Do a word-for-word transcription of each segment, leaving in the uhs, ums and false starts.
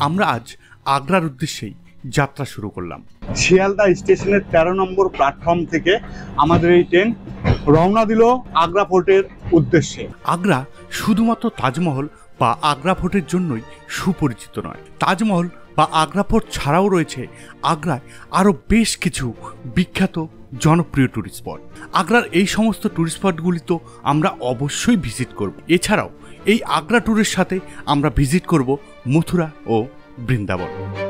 আমরা আজ আগ্রার উদ্দেশ্যেই যাত্রা শুরু করলাম। শিয়ালদা স্টেশনের তেরো নম্বর প্ল্যাটফর্ম থেকে আমাদের এই ট্রেন রওনা দিল আগ্রা ফোর্টের উদ্দেশ্যে। আগ্রা শুধুমাত্র তাজমহল বা আগ্রা ফোর্টের জন্যই সুপরিচিত নয়। তাজমহল বা আগ্রা ফোর্ট ছাড়াও রয়েছে আগ্রায় আরও বেশ কিছু বিখ্যাত জনপ্রিয় ট্যুরিস্ট স্পট। আগ্রার এই সমস্ত ট্যুরিস্ট স্পটগুলি তো আমরা অবশ্যই ভিজিট করব। এছাড়াও এই আগ্রা ট্যুরের সাথে আমরা ভিজিট করব মথুরা ও বৃন্দাবন।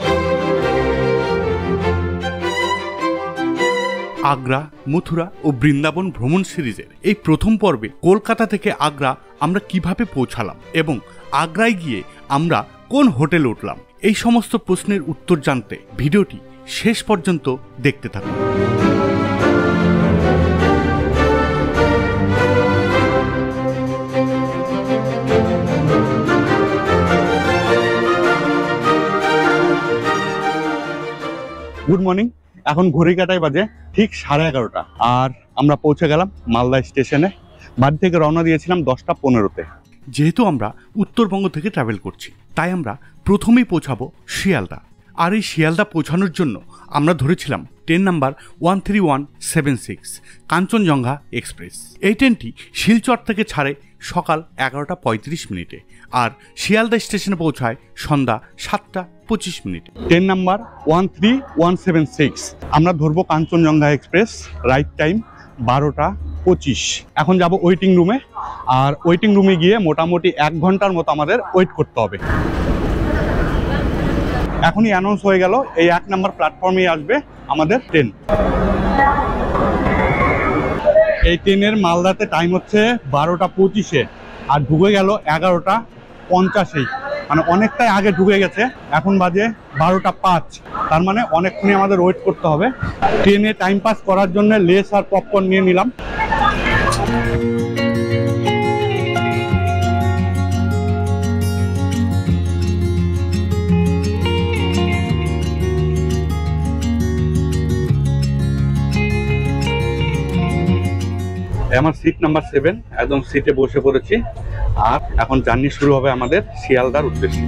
আগ্রা, মথুরা ও বৃন্দাবন ভ্রমণ সিরিজের এই প্রথম পর্বে কলকাতা থেকে আগ্রা আমরা কিভাবে পৌঁছালাম এবং আগ্রায় গিয়ে আমরা কোন হোটেলে উঠলাম, এই সমস্ত প্রশ্নের উত্তর জানতে ভিডিওটি শেষ পর্যন্ত দেখতে থাকুন। Good morning. এখন ঘড়ি কাটায় বাজে ঠিক সাড়ে এগারোটা আর আমরা পৌঁছে গেলাম মালদা স্টেশনে। বাড়ি থেকে রওনা দিয়েছিলাম দশটা পনেরোতে। যেহেতু আমরা উত্তরবঙ্গ থেকে ট্রাভেল করছি, তাই আমরা প্রথমেই পৌঁছাবো শিয়ালদা। আর এই শিয়ালদা পৌঁছানোর জন্য আমরা ধরেছিলাম train number one three one seven six Kanchenjunga express. এই ট্রেনটি শিলচর থেকে ছাড়ে সকাল এগারোটা পঁয়ত্রিশ মিনিটে আর শিয়ালদা স্টেশনে পৌঁছায় সন্ধ্যা সাতটা পঁচিশ মিনিটে। Train number one three one seven six আমরা ধরবো কাঞ্চনজঙ্ঘা এক্সপ্রেস। রাইট টাইম বারোটা পঁচিশ। এখন যাব ওয়েটিং রুমে, আর ওয়েটিং রুমে গিয়ে মোটামুটি এক ঘন্টার মতো আমাদের ওয়েট করতে হবে। এখনই অ্যানাউন্স হয়ে গেল এই এক নম্বর প্ল্যাটফর্মে আসবে আমাদের ট্রেন। এই ট্রেনের মালদাতে টাইম হচ্ছে বারোটা পঁচিশে আর ঢুকে গেল এগারোটা পঞ্চাশেই, মানে অনেকটাই আগে ঢুকে গেছে। এখন বাজে বারোটা পাঁচ, তার মানে অনেকক্ষণই আমাদের ওয়েট করতে হবে। ট্রেনে টাইম পাস করার জন্য লেস আর পপকর্ন নিয়ে নিলাম। আমার সিট নাম্বার সেভেন, একদম সিটে বসে পড়েছি আর এখন জার্নি শুরু হবে আমাদের শিয়ালদার উদ্দেশ্যে।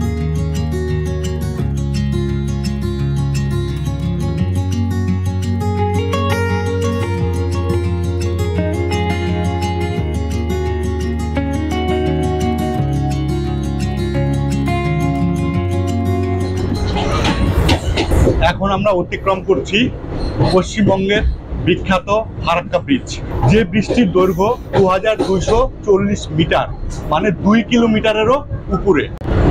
এখন আমরা অতিক্রম করছি পশ্চিমবঙ্গের বিখ্যাত ফারাক্কা ব্রিজ, যে ব্রিজটির দৈর্ঘ্য দু হাজার দুইশো চল্লিশ মিটার, মানে দুই কিলোমিটারেরও উপরে।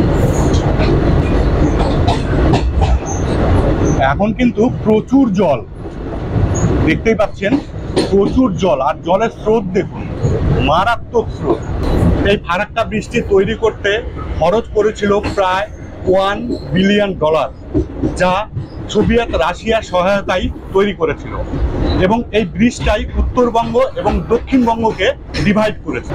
এখন কিন্তু প্রচুর জল, দেখতেই পাচ্ছেন প্রচুর জল, আর জলের স্রোত দেখুন, মারাত্মক স্রোত। এই ফারাক্কা ব্রিজটি তৈরি করতে খরচ পড়েছিল প্রায় ওয়ান বিলিয়ন ডলার, যা সোভিয়েত রাশিয়ার সহায়তায় তৈরি করেছিল এবং এই ব্রিজটাই উত্তরবঙ্গ এবং দক্ষিণবঙ্গকে ডিভাইড করেছে।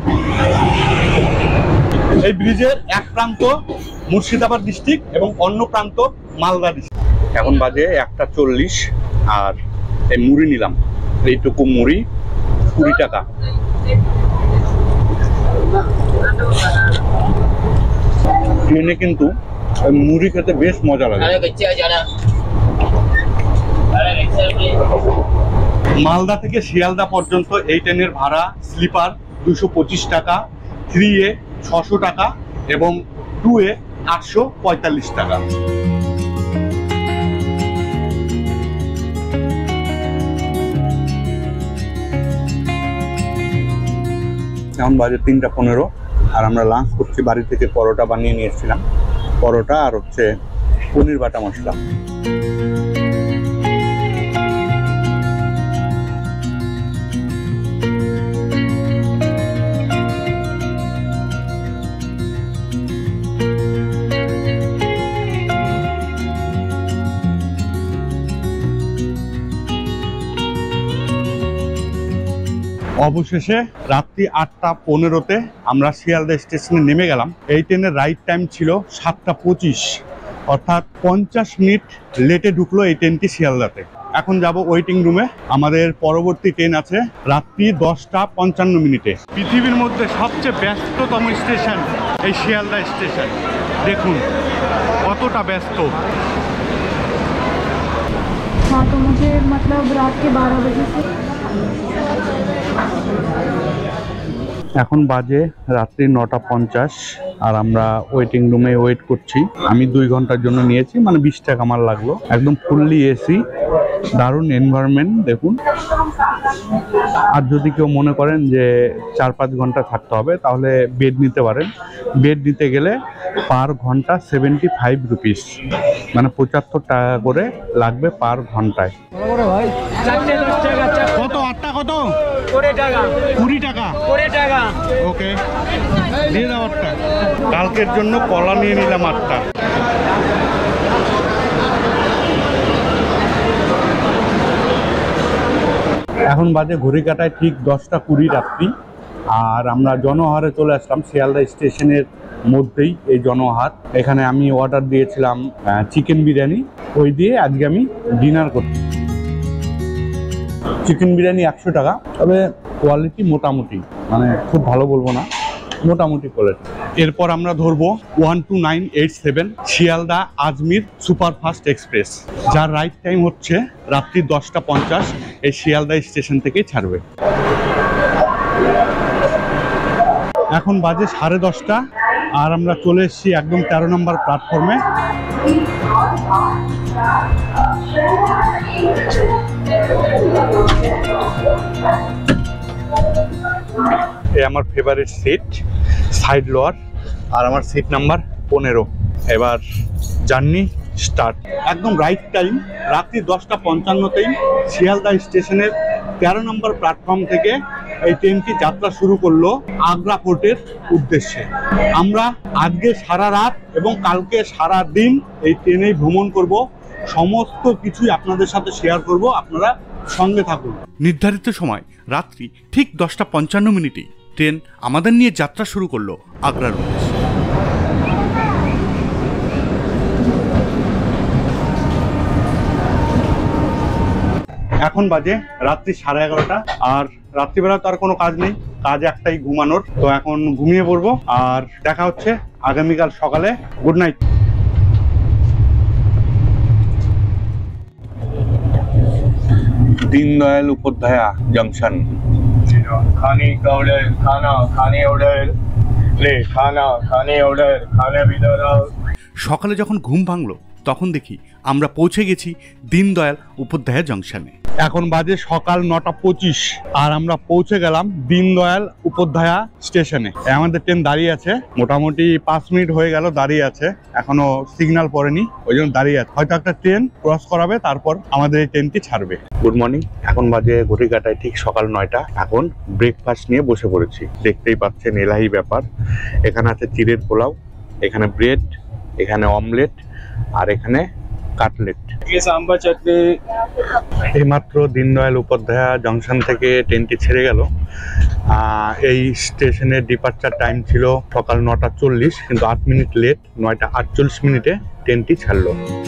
এই ব্রিজের এক প্রান্ত মুর্শিদাবাদ ডিস্ট্রিক্ট এবং অন্য প্রান্ত মালদা ডিস্ট্রিক্ট। এখন বাজে একটা চল্লিশ আর এই মুড়ি নিলাম, এইটুকু মুড়ি কুড়ি টাকা। ট্রেনে কিন্তু মুড়ি খেতে বেশ মজা লাগে। মালদা থেকে শিয়ালদা পর্যন্ত এই ট্রেনের ভাড়া স্লিপার দুশো পঁচিশ টাকা, থ্রি এ ছশো টাকা এবং টু এ আটশো পঁয়তাল্লিশ টাকা। এখন বাজে তিনটা পনেরো আর আমরা লাঞ্চ করছি। বাড়ি থেকে পরোটা বানিয়ে নিয়ে এসেছিলাম, পরোটা আর হচ্ছে পনির বাটা মশলা। অবশেষে রাত্রি আটটা পনেরোতে আমরা শিয়ালদা স্টেশনে নেমে গেলাম। এই ট্রেনের রাইট টাইম ছিল সাতটা পঁচিশ, অর্থাৎ পঞ্চাশ মিনিট লেটে ঢুকলো এই ট্রেনটি শিয়ালদাতে। এখন যাব ওয়েটিং রুমে। আমাদের পরবর্তী ট্রেন আছে রাত্রি দশটা পঞ্চান্ন মিনিটে। পৃথিবীর মধ্যে সবচেয়ে ব্যস্ততম স্টেশন এই শিয়ালদা স্টেশন। দেখুন কতটা ব্যস্ত? हाँ तो मुझे मतलब रात के बारह बजे से এখন বাজে রাত্রি নটা পঞ্চাশ আর আমরা ওয়েটিং রুমে ওয়েট করছি। আমি দুই ঘন্টার জন্য নিয়েছি, মানে বিশ টাকা আমার লাগলো। একদম ফুললি এসি, দারুণ এনভায়রনমেন্ট দেখুন। আর যদি কেউ মনে করেন যে চার পাঁচ ঘন্টা থাকতে হবে তাহলে বেড নিতে পারেন। বেড নিতে গেলে পার ঘন্টা সেভেন্টি ফাইভ রুপিস, মানে পঁচাত্তর টাকা করে লাগবে পার ঘন্টায়। কত আটটা কত? কুড়ি টাকা কুড়ি টাকা ওকে দিয়ে দাও আটটা। কালকের জন্য কলা নিয়ে নিলাম আটটা। এখন বাজে ঘড়ি কাটায় ঠিক দশটা কুড়ি রাত্রি, আর আমরা জনহারে চলে আসলাম। শিয়ালদা স্টেশনের মধ্যেই এই জনহার। এখানে আমি অর্ডার দিয়েছিলাম চিকেন বিরিয়ানি, ওই দিয়ে আজকে আমি ডিনার করছি। চিকেন বিরিয়ানি একশো টাকা, তবে কোয়ালিটি মোটামুটি, মানে খুব ভালো বলবো না, মোটামুটি কোয়ালিটি। এরপর আমরা ধরবো one two nine eight seven Sealdah Ajmer superfast express, যার রাইট টাইম হচ্ছে রাত্রি দশটা পঞ্চাশ। এই শিয়ালদা স্টেশন থেকেই ছাড়বে। এখন বাজে সাড়ে দশটা আর আমরা চলে এসেছি একদম তেরো নম্বর প্ল্যাটফর্মে। এই আমার ফেভারিট সিট, সাইড লোয়ার, আর আমার সিট নাম্বার পনেরো। এবার জার্নি স্টার্ট। একদম রাইট টাইম রাত্রি দশটা পঞ্চান্নতেই শিয়ালদা স্টেশনের তেরো নম্বর প্ল্যাটফর্ম থেকে এই ট্রেনটি যাত্রা শুরু করলো আগ্রা ফোর্টের উদ্দেশ্যে। আমরা আজকে সারা রাত এবং কালকে সারা দিন এই ট্রেনেই ভ্রমণ করব। সমস্ত কিছুই আপনাদের সাথে শেয়ার করব, আপনারা সঙ্গে থাকুন। নির্ধারিত সময় রাত্রি ঠিক দশটা পঞ্চান্ন মিনিটে ট্রেন আমাদের নিয়ে যাত্রা শুরু করলো আগ্রার উদ্দেশ্যে। এখন বাজে রাত্রি সাড়ে এগারোটা, আর রাত্রিবেলা তো আর কোনো কাজ নেই, কাজ একটাই ঘুমানোর। তো এখন ঘুমিয়ে পড়বো, আর দেখা হচ্ছে আগামীকাল সকালে। Good night. Deendayal Upadhyay junction. खाने का ऑर्डर, खाना खाने ऑर्डर, ले खाना खाने ऑर्डर, खाने बिदर। সকালে যখন ঘুম ভাঙলো তখন দেখি আমরা পৌঁছে গেছি দীনদয়াল উপাধ্যায় জংশনে। এখন বাজে সকাল নটা পঁচিশ আর আমরা পৌঁছে গেলাম দীনদয়াল উপাধ্যায় স্টেশনে। আমাদের ট্রেন দাঁড়িয়ে আছে, মোটামুটি পাঁচ মিনিট হয়ে গেল দাঁড়িয়ে আছে, এখনো সিগন্যাল পড়েনি, ওই জন্য দাঁড়িয়ে আছে। হয়তো একটা ট্রেন ক্রস করাবে, তারপর আমাদের এই ট্রেনটি ছাড়বে। Good morning. এখন বাজে ঘড়ি কাটায় ঠিক সকাল নয়টা। এখন ব্রেকফাস্ট নিয়ে বসে পড়েছি। দেখতেই পাচ্ছেন এলাহি ব্যাপার। এখানে আছে চিড়ের পোলাও, এখানে ব্রেড, এখানে অমলেট, আর এখানে কাটলেট। সাম্বার চাটনি। এইমাত্র দীনদয়াল উপাধ্যায় জংশন থেকে ট্রেনটি ছেড়ে গেল। এই স্টেশনের ডিপার্চার টাইম ছিল সকাল নটা চল্লিশ, কিন্তু আট মিনিট লেট, নয়টা আটচল্লিশ মিনিটে ট্রেনটি ছাড়লো।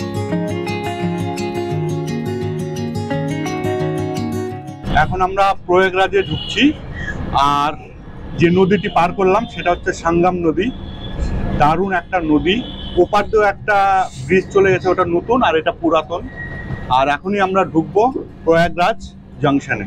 এখন আমরা প্রয়াগরাজে ঢুকছি, আর যে নদীটি পার করলাম সেটা হচ্ছে সাঙ্গাম নদী। দারুণ একটা নদী। ওপার দিয়েও একটা ব্রিজ চলে গেছে, ওটা নতুন আর এটা পুরাতন। আর এখনই আমরা ঢুকবো প্রয়াগরাজ জংশনে।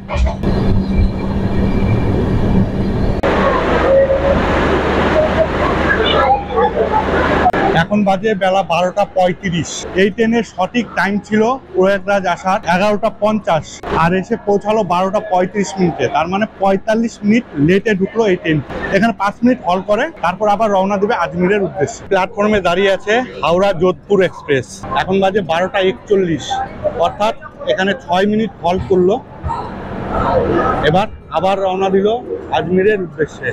এখন বাজে বেলা বারোটা পঁয়ত্রিশ। এই ট্রেনের সঠিক টাইম ছিল প্রয়াগরাজ আসার এগারোটা পঞ্চাশ, আর এসে পৌঁছালো বারোটা পঁয়ত্রিশ মিনিটে। তার মানে পঁয়তাল্লিশ মিনিট লেটে ঢুকলো এই ট্রেন। এখানে পাঁচ মিনিট হল করে, তারপর আবার রওনা দেবে আজমিরের উদ্দেশ্যে। প্ল্যাটফর্মে দাঁড়িয়ে আছে হাওড়া যোধপুর এক্সপ্রেস। এখন বাজে বারোটা একচল্লিশ, অর্থাৎ এখানে ছয় মিনিট হল করলো। এবার আবার রওনা দিল আজমিরের উদ্দেশ্যে।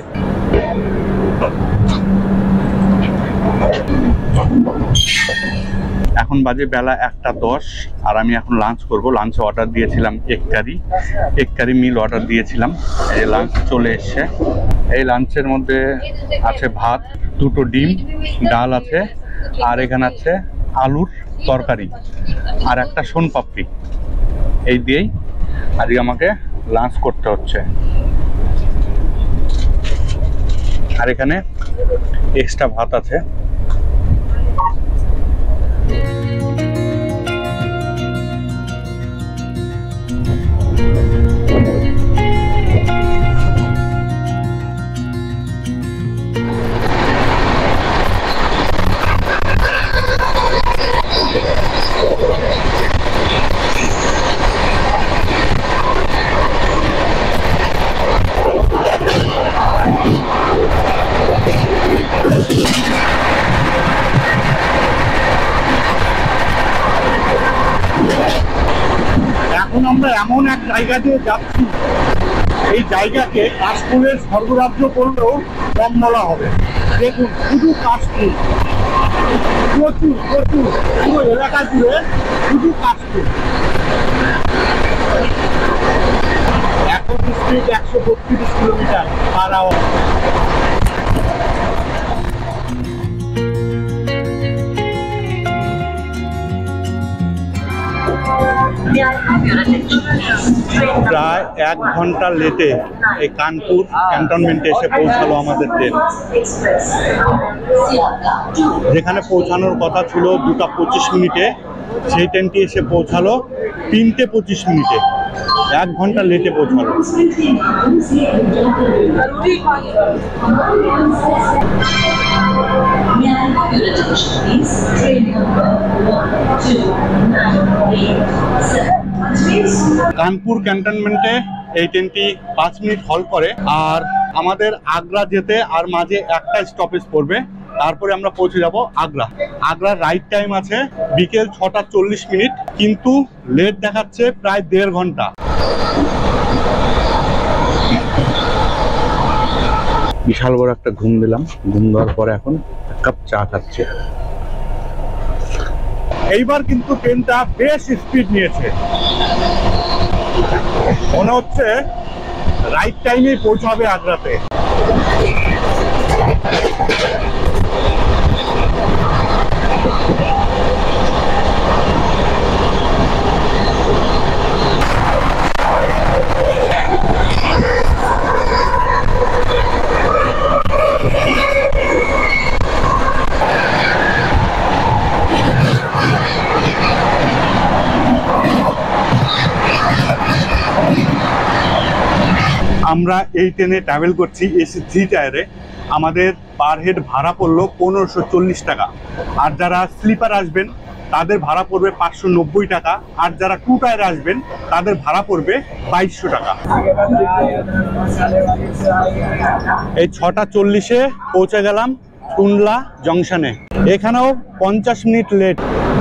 এখন বাজে বেলা একটা দশ, আর আমি এখন লাঞ্চ করব। লাঞ্চে অর্ডার দিয়েছিলাম এক কারি, এক কারি মিল অর্ডার দিয়েছিলাম। এই লাঞ্চ চলে এসছে। এই লাঞ্চের মধ্যে আছে ভাত, দুটো ডিম, ডাল আছে, আর এখানে আছে আলুর তরকারি আর একটা সোন পাপড়ি। এই দিয়েই আজকে আমাকে লাঞ্চ করতে হচ্ছে। আর এখানে এক্সট্রা ভাত আছে। এমন এক জায়গা দিয়ে যাচ্ছি, এই জায়গাকে কাশফুলের স্বর্গরাজ্য করলেও কম বলা হবে। দেখুন শুধু কাশফুল, প্রচুর প্রচুর পুরো এলাকা জুড়ে শুধু কাশফুল। এখন স্পিড একশো বত্রিশ কিলোমিটার পার আওয়ার। প্রায় এক ঘন্টা লেটে এই কানপুর ক্যান্টনমেন্টে এসে পৌঁছালো আমাদের ট্রেন। যেখানে পৌঁছানোর কথা ছিল দুটা পঁচিশ মিনিটে, সেই ট্রেনটি এসে পৌঁছালো তিনটে পঁচিশ মিনিটে। এক ঘন্টা লেটে পৌঁছালো। কানপুর ক্যান্টনমেন্টে এই ট্রেনটি পাঁচ মিনিট হল্ট করে, আর আমাদের আগ্রা যেতে আর মাঝে একটা স্টপেজ পড়বে, তারপরে আমরা পৌঁছে যাব আগ্রা। আগ্রার রাইট টাইম আছে বিকেল ছটা চল্লিশ মিনিট, কিন্তু লেট দেখাচ্ছে প্রায় দেড় ঘন্টা। বিশাল বড় একটা ঘুম দিলাম, ঘুম দেওয়ার পরে এখন এক কাপ চা খাচ্ছে। এইবার কিন্তু ট্রেনটা বেশ স্পিড নিয়েছে, মনে হচ্ছে রাইট টাইমে পৌঁছাবে আগ্রাতে। আমরা এই ট্রেনে ট্রাভেল করছি এসি থ্রি টায়ারে। আমাদের পার হেড ভাড়া পড়লো পনেরোশো চল্লিশ টাকা, আর যারা স্লিপার আসবেন তাদের ভাড়া পড়বে পাঁচশো নব্বই টাকা, আর যারা টু টায়ারে আসবেন তাদের ভাড়া পড়বে বাইশশো টাকা। এই ছটা চল্লিশে পৌঁছে গেলাম টুনলা জংশনে। এখানেও পঞ্চাশ মিনিট লেট।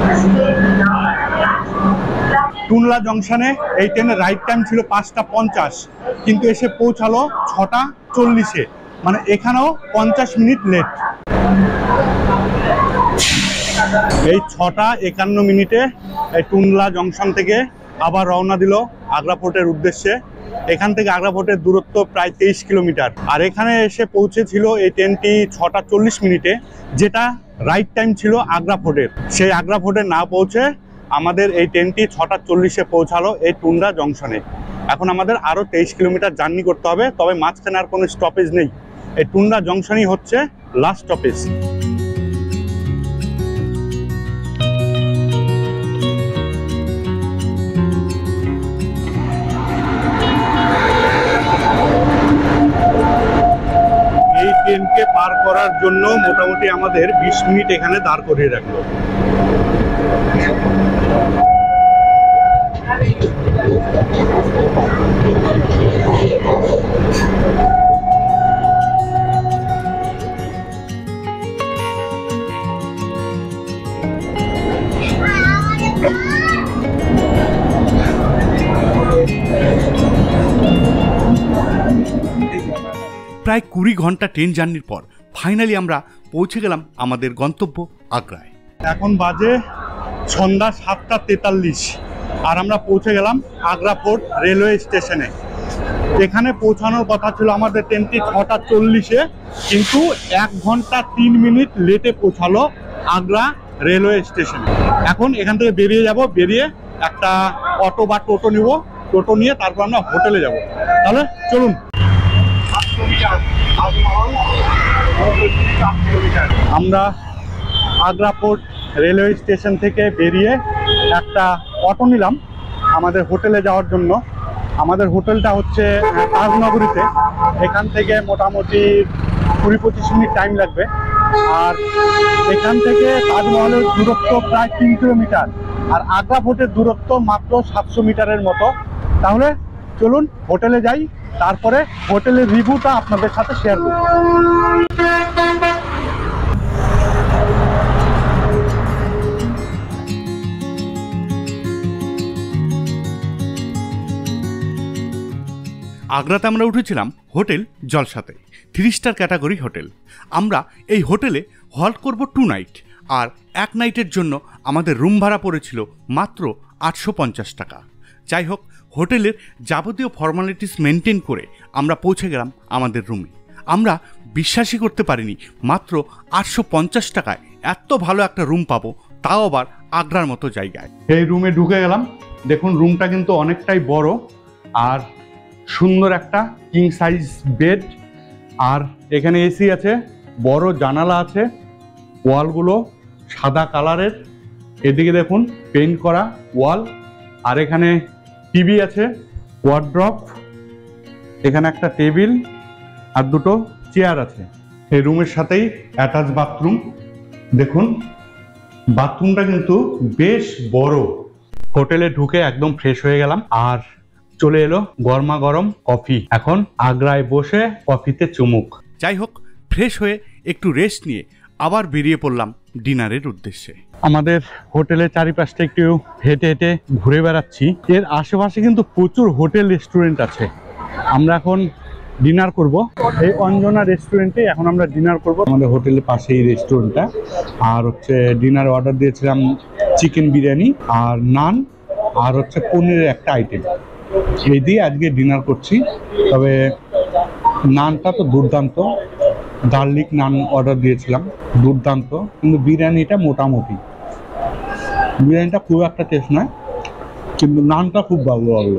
টুনলা জংশনে এই ট্রেনের রাইট টাইম ছিল পাঁচটা পঞ্চাশ, কিন্তু এসে পৌঁছালো ছটা চল্লিশে, মানে এখানেও পঞ্চাশ মিনিট লেট। এই ছটা একান্ন মিনিটে এই টুনলা জংশন থেকে আবার রওনা দিল আগ্রা ফোর্টের উদ্দেশ্যে। এখান থেকে আগ্রা ফোর্টের দূরত্ব প্রায় তেইশ কিলোমিটার, আর এখানে এসে পৌঁছেছিল এই ট্রেনটি ছটা চল্লিশ মিনিটে, যেটা রাইট টাইম ছিল আগ্রা ফোর্টের। সেই আগ্রা ফোর্টে না পৌঁছে আমাদের এই ট্রেনটি ছটা চল্লিশে পৌঁছালো এই টুনলা জংশনে। এখন আমাদের আরও তেইশ কিলোমিটার জার্নি করতে হবে, তবে মাঝখানে আর কোনো স্টপেজ নেই। এই টুনলা জংশনই হচ্ছে লাস্ট স্টপেজ। এই ট্রেনকে পার করার জন্য মোটামুটি আমাদের বিশ মিনিট এখানে দাঁড় করিয়ে রাখলো। প্রায় কুড়ি ঘন্টা ট্রেন জার্নির পর ফাইনালি আমরা পৌঁছে গেলাম আমাদের গন্তব্য আগ্রায়। এখন বাজে সন্ধ্যা সাতটা তেতাল্লিশ, আর আমরা পৌঁছে গেলাম আগ্রা ফোর্ট রেলওয়ে স্টেশনে। এখানে পৌঁছানোর কথা ছিল আমাদের ট্রেনটি ছটা চল্লিশে, কিন্তু এক ঘন্টা তিন মিনিট লেটে পৌঁছালো আগ্রা রেলওয়ে স্টেশনে। এখন এখান থেকে বেরিয়ে যাব, বেরিয়ে একটা অটো বা টোটো নিব, টোটো নিয়ে তারপর আমরা হোটেলে যাব। তাহলে চলুন। আমরা আগ্রা ফোর্ট রেলওয়ে স্টেশন থেকে বেরিয়ে একটা অটো নিলাম আমাদের হোটেলে যাওয়ার জন্য। আমাদের হোটেলটা হচ্ছে তাজনগরীতে। এখান থেকে মোটামুটি কুড়ি পঁচিশ মিনিট টাইম লাগবে, আর এখান থেকে তাজমহলের দূরত্ব প্রায় তিন কিলোমিটার, আর আগ্রা ফোর্টের দূরত্ব মাত্র সাতশো মিটারের মতো। তাহলে চলুন হোটেলে যাই, তারপরে হোটেলের রিভিউটা আপনাদের সাথে শেয়ার করব। আগ্রাতে আমরা উঠেছিলাম হোটেল জলসাতে, থ্রি স্টার ক্যাটাগরি হোটেল। আমরা এই হোটেলে হল্ট করব টু নাইট, আর এক নাইটের জন্য আমাদের রুম ভাড়া পড়েছিল মাত্র আটশো পঞ্চাশ টাকা। যাই হোক, হোটেলের যাবতীয় ফর্মালিটিস মেনটেন করে আমরা পৌঁছে গেলাম আমাদের রুমে। আমরা বিশ্বাসই করতে পারিনি মাত্র আটশো পঞ্চাশ টাকায় এত ভালো একটা রুম পাবো, তাও আবার আগ্রার মতো জায়গায়। এই রুমে ঢুকে গেলাম। দেখুন রুমটা কিন্তু অনেকটাই বড়, আর সুন্দর একটা কিং সাইজ বেড, আর এখানে এসি আছে, বড় জানালা আছে, ওয়ালগুলো সাদা কালারের, এদিকে দেখুন পেইন্ট করা ওয়াল, আর এখানে টিভি আছে, ওয়ার্ড্রপ, এখানে একটা টেবিল আর দুটো চেয়ার আছে। এই রুমের সাথেই অ্যাটাচ বাথরুম। দেখুন বাথরুমটা কিন্তু বেশ বড়। হোটেলে ঢুকে একদম ফ্রেশ হয়ে গেলাম, আর চলে এলো গরমা গরম কফি। এখন আগ্রায় বসে কফিতে চুমুক। যাই হোক, ফ্রেশ হয়ে একটু রেস্ট নিয়ে আবার বেরিয়ে পড়লাম ডিনারের উদ্দেশ্যে। আমাদের হোটেলের চারিপাশটা একটু হেঁটে হেঁটে ঘুরে বেড়াচ্ছি। এর আশেপাশে কিন্তু প্রচুর হোটেল রেস্টুরেন্ট আছে। আমরা এখন ডিনার করব এই অঞ্জনা রেস্টুরেন্টে। এখন আমরা ডিনার করব আমাদের হোটেলের পাশেই রেস্টুরেন্টটা। আর হচ্ছে ডিনার অর্ডার দিয়েছিলাম চিকেন বিরিয়ানি আর নান, আর হচ্ছে পনিরের একটা আইটেম। এই দিয়ে আজকে ডিনার করছি। তবে নানটা তো দুর্দান্ত, গার্লিক নান অর্ডার দিয়েছিলাম, দুর্দান্ত। কিন্তু বিরিয়ানিটা মোটামুটি, বিরিয়ানিটা খুব একটা টেস্ট নয়, কিন্তু নানটা খুব ভালো ভালো।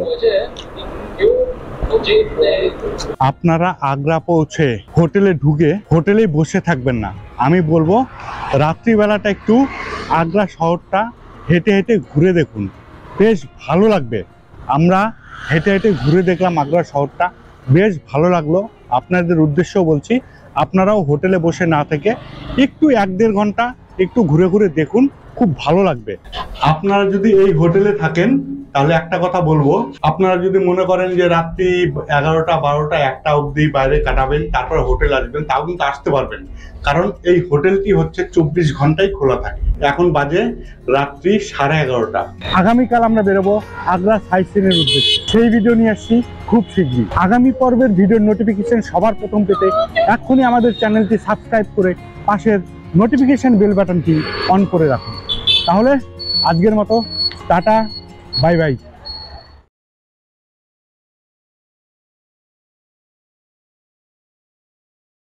আপনারা আগ্রা পৌঁছে হোটেলে ঢুকে হোটেলেই বসে থাকবেন না। আমি বলবো রাত্রিবেলাটা একটু আগ্রা শহরটা হেঁটে হেঁটে ঘুরে দেখুন, বেশ ভালো লাগবে। আমরা হেঁটে হেঁটে ঘুরে দেখলাম আগ্রা শহরটা, বেশ ভালো লাগলো। আপনাদের উদ্দেশ্যও বলছি, আপনারাও হোটেলে বসে না থেকে একটু এক দেড় ঘন্টা একটু ঘুরে ঘুরে দেখুন, খুব ভালো লাগবে। আপনারা যদি এই হোটেলে থাকেন তাহলে একটা কথা বলবো, আপনারা যদি মনে করেন যে রাত্রি এগারোটা বারোটা একটা অবধি বাইরে কাটাবেন, তারপর হোটেল আসবেন, তাও কিন্তু আসতে পারবেন, কারণ এই হোটেলটি হচ্ছে চব্বিশ ঘন্টাই খোলা থাকে। এখন বাজে রাত্রি সাড়ে এগারোটা। আগামীকাল আমরা বেরোবো আগ্রা সাইট সিনের উদ্দেশ্যে। সেই ভিডিও নিয়ে আসছি খুব শীঘ্রই। আগামী পর্বের ভিডিওর নোটিফিকেশন সবার প্রথম পেতে এক্ষুনি আমাদের চ্যানেলটি সাবস্ক্রাইব করে পাশের নোটিফিকেশন বেল বাটনটি অন করে রাখুন। তাহলে আজকের মতো টাটা, বাই বাই।